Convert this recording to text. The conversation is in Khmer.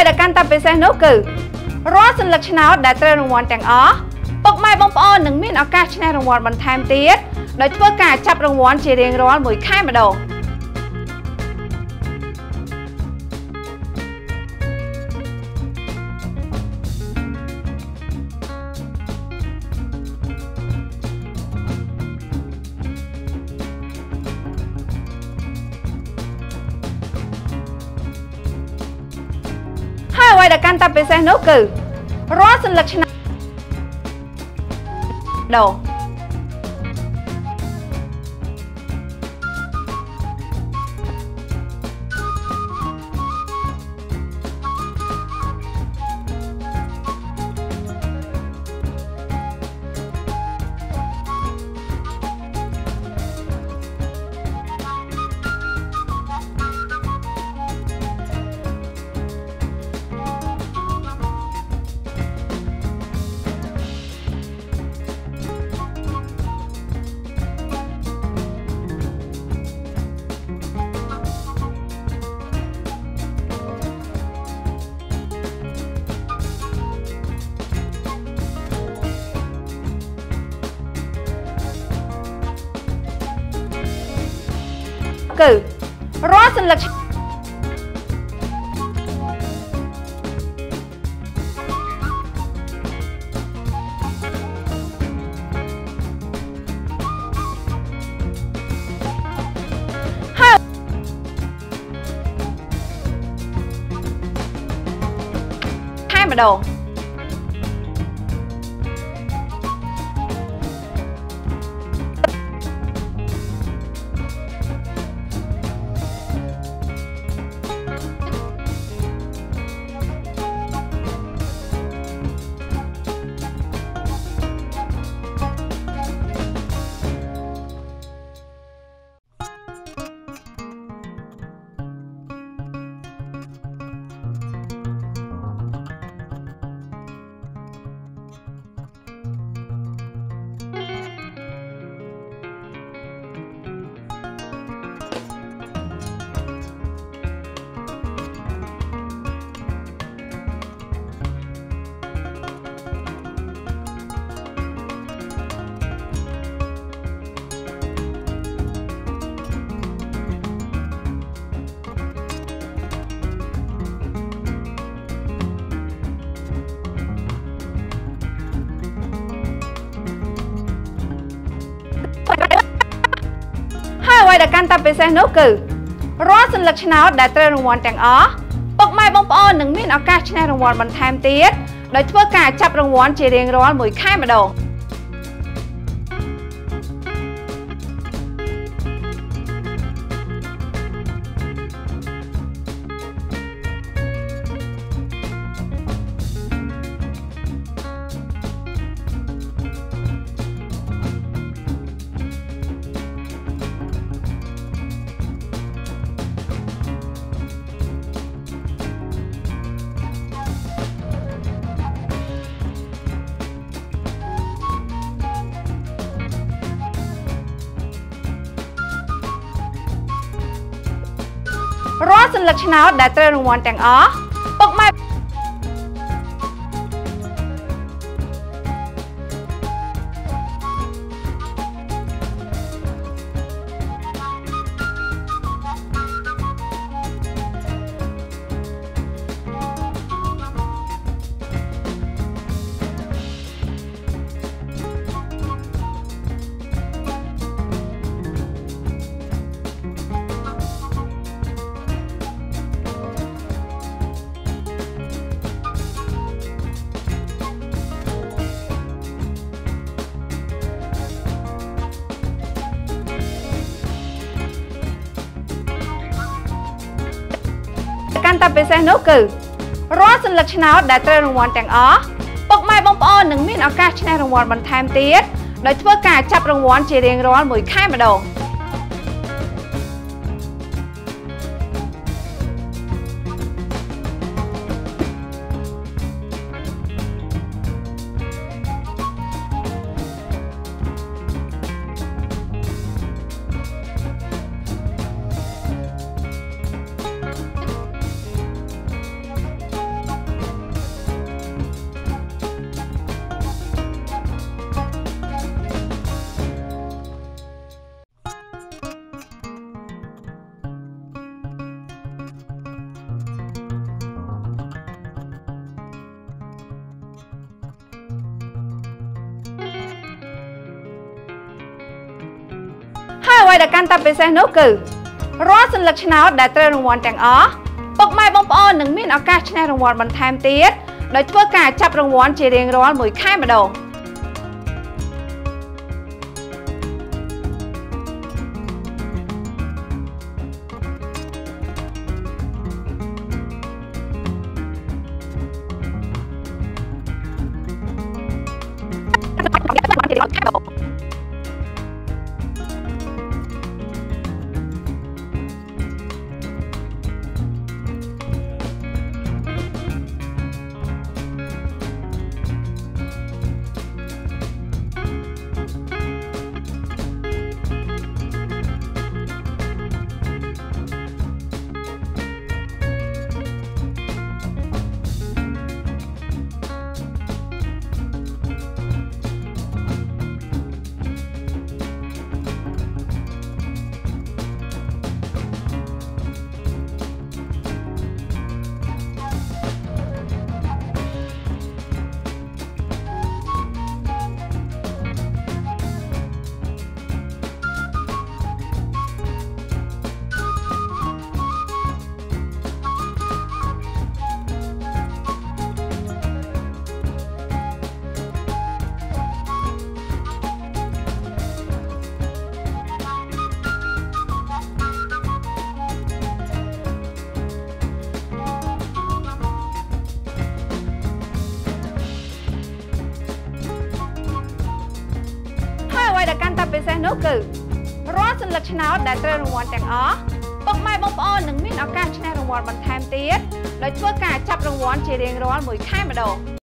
ដែលកាន់តែពិសេសនោះគឺរាល់សัญลักษณ์ឆ្នោតដែលត្រូវរង្វាន់ទាំងអស់ពុកម៉ែបងប្អូននឹងមានឱកាសឈ្នះរង្វាន់បន្ថែមទៀតដោយធ្វើការចាប់រង្វាន់ជារៀងរាល់មួយខែម្ដងហើយអ្វីដែលកាន់តែពិសេសនោះគឺរាល់សัญลักษณ์ឆ្នោតដងគឺរាល់សัญลักษณ์ហើយម្ដងហើយអ្វីដែលកាន់តែពិសេសនោះគឺរាល់សัญลักษณ์ឆ្នោតដែលត្រូវរង្វាន់ទាំងអស់ពុកម៉ែបងប្អូននឹងមានឱកាសឈ្នះរង្វាន់បន្ថែមទៀតដោយធ្វើការចាប់រង្វាន់ជារៀងរាល់មួយខែម្ដងរាល់សัญลักษณ์ឆ្នោតដែលត្រូវរង្វាន់ទាំងអស់ពុកម៉ែកាន់តែពិសេសនោះគឺរាល់សัญลักษณ์ឆ្នោតដែលត្រូវរង្វាន់ទាំងអស់ពុកម៉ែបងប្អូននឹងមានឱកាសឈ្នះរង្វាន់បន្ថែមទៀតដោយធ្វើការចាប់រង្វាន់ជារៀងរាល់មួយខែម្ដងហើយយដែលកាន់តែពិសេសនោះគឺរាល់សញ្ញាឆ្នោតដែលត្រូវរង្វាន់ទាំងអស់ពុកម៉ែបងប្អូននឹងមានឱកាសឈ្នះរង្វាន់បន្ថែមទៀតដោយធ្វើការចាប់រង្វាន់ជារៀងរាល់មួយខែម្ដងដែលកាន់តែពិសេសនោះគឺរាល់សញ្ញាឆ្នោតដែលត្រូវរង្វាន់ទាំងអស់ពុកម៉ែបងប្អូននឹងមានឱកាសឈ្នះរង្វាន់បន្ថែមទៀតដោយធ្វើការចាប់រង្វាន់ជារៀងរាល់មួយខែម្ដង